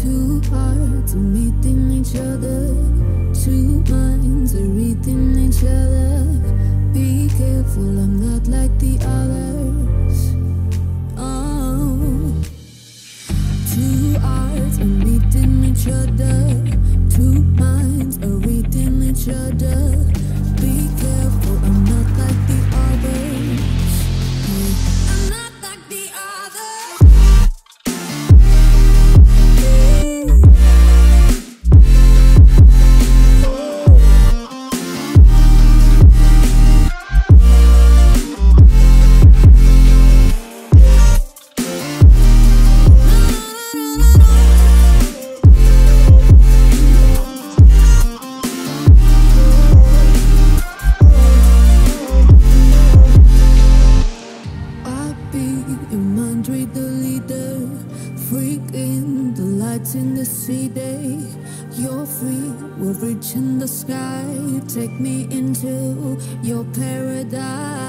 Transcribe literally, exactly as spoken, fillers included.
Two hearts are meeting each other, two minds are reading each other. Be careful, I'm not like the others. Oh, two hearts are meeting each other, two minds are reading each other. Be careful, I'm not like the others. I'm not like the others. In the city, you're free, we're reaching the sky. Take me into your paradise.